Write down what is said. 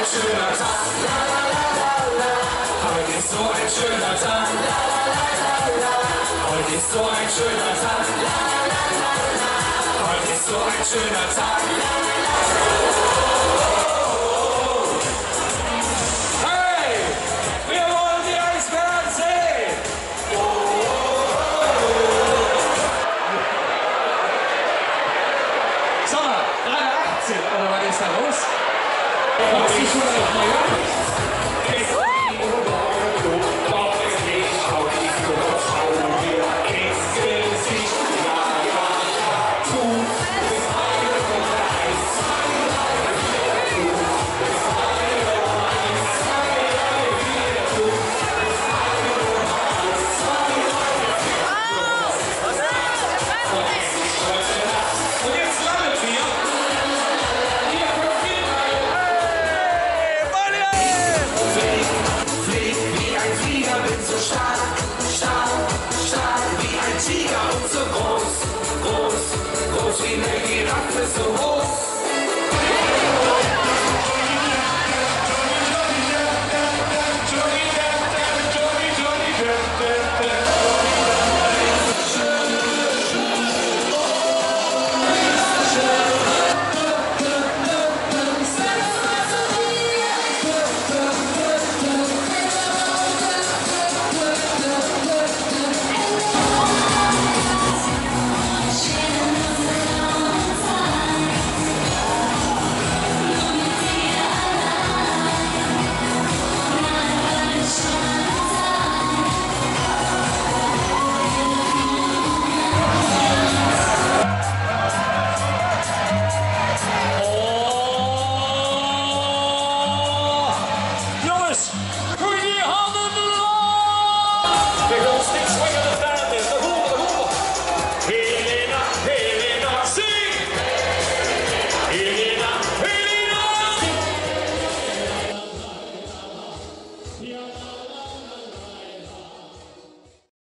schöner Tag, la la la la la. Heute ist so ein schöner Tag, la la la la la. Heute ist so ein schöner Tag, la la la la. Heute ist so ein schöner Tag, la la la la. Hey, wir wollen die Eisbären sehen. Sag mal, 318 oder was ist da los? Was ist schon auf Mallorca? Wie eine Giraffe so hoch.